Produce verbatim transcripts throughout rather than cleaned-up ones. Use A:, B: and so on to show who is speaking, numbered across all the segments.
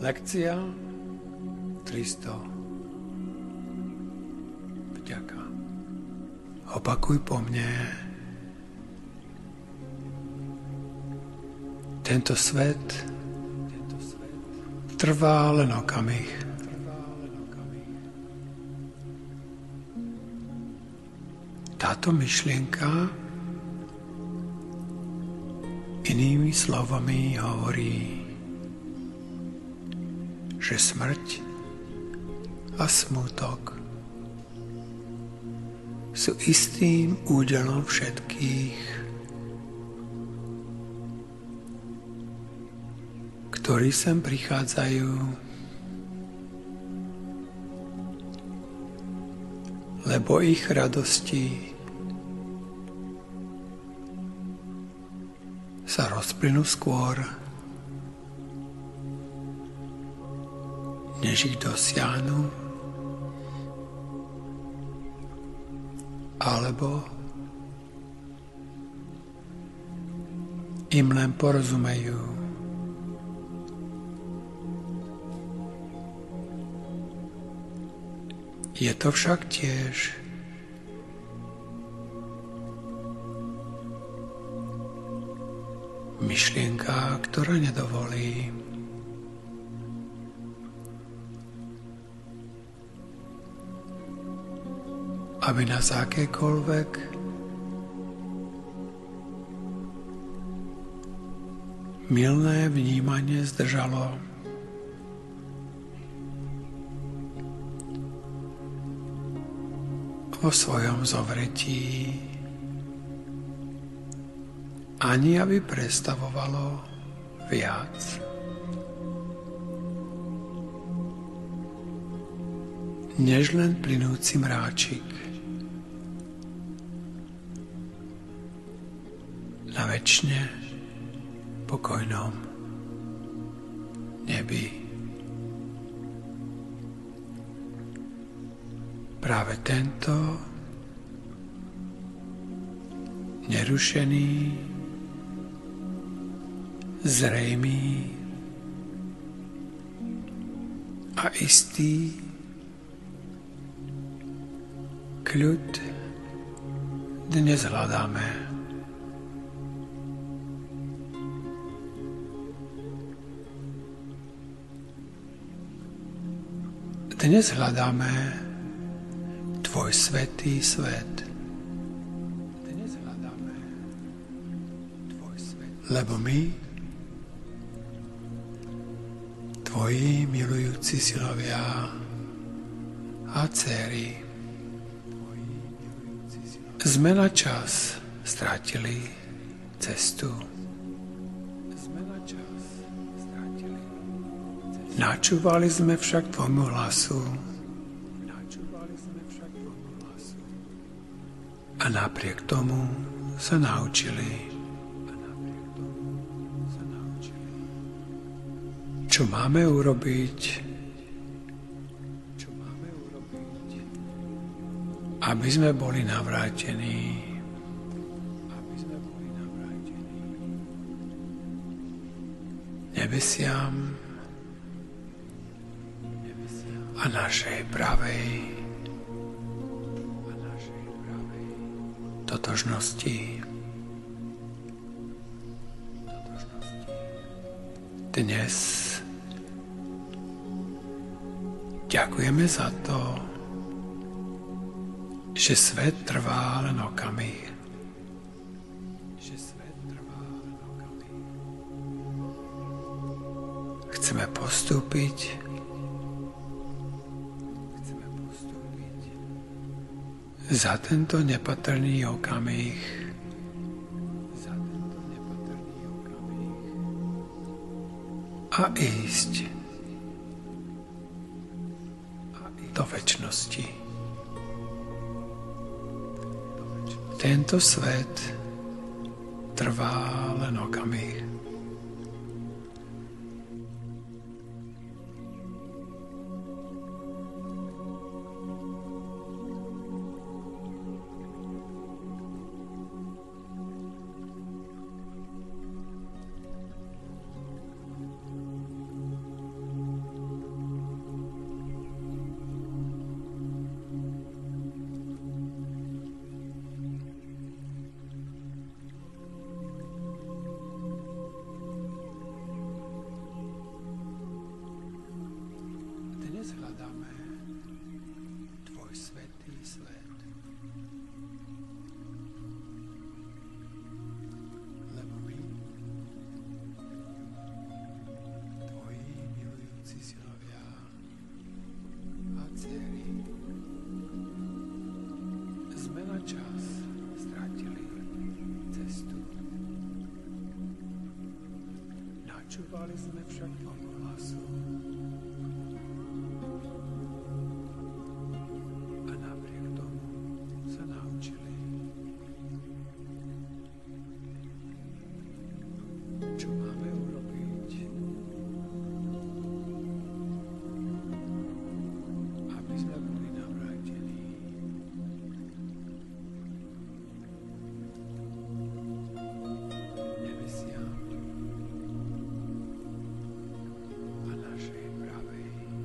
A: Lekcia tristo. Vďaka. Opakuj po mne. Tento svet trvá len okamih. Táto myšlienka inými slovami hovorí, že smrť a smútok sú istým údelom všetkých, ktorí sem prichádzajú, lebo ich radosti sa rozplynú skôr, než ich dosiahnu, alebo im len porozumejú. Je to však tiež myšlienka, ktorá nedovolí, aby nás akékoľvek mylné vnímanie zdržalo. Vo svojom zovretí, ani aby predstavovalo viac. Než len plynúci mráčik na večne pokojnom nebi. Práve tento nerušený, zrejmý a istý kľud dnes hľadáme. Dnes hľadáme Tvoj svätý svet. Dnes hľadáme Tvoj svet. Lebo my, Tvoji milujúci synovia a dcéry, sme na čas strátili cestu. Sme na čas strátili cestu. Načúvali sme však Tvojmu hlasu. A napriek tomu sa naučili. Čo máme urobiť, aby sme boli navrátení. Nebesiam a našej pravej totožnosti. Dnes ďakujeme za to, že svet trvá len okamih. Že svet trvá len okamih. Chceme postúpiť za tento nepatrný okamih. Za tento nepatrný okamih. A ísť do večnosti. Tento svet trvá len okamih. hľadáme tvoj svätý svet. Lebo my, tvoji milujúci synovia a dcery, sme na čas stratili cestu. Načúvali sme však tvojmu hlasu a napriek tomu sa naučili, čo máme urobiť, aby sme boli navrátení. Nebesiam a našej pravej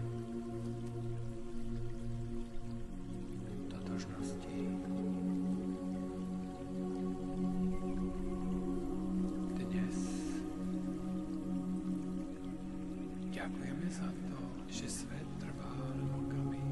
A: totožnosti. Dnes ďakujeme za to, že svet trvá len okamih.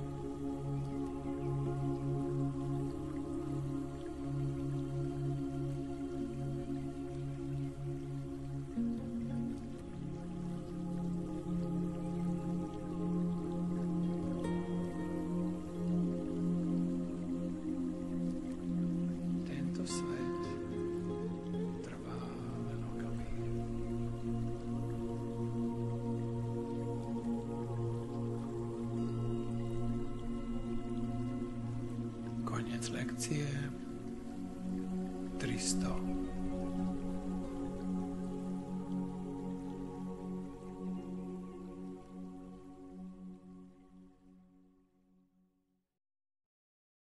A: Tento svet trvá len okamih. Koniec lekcie tristo.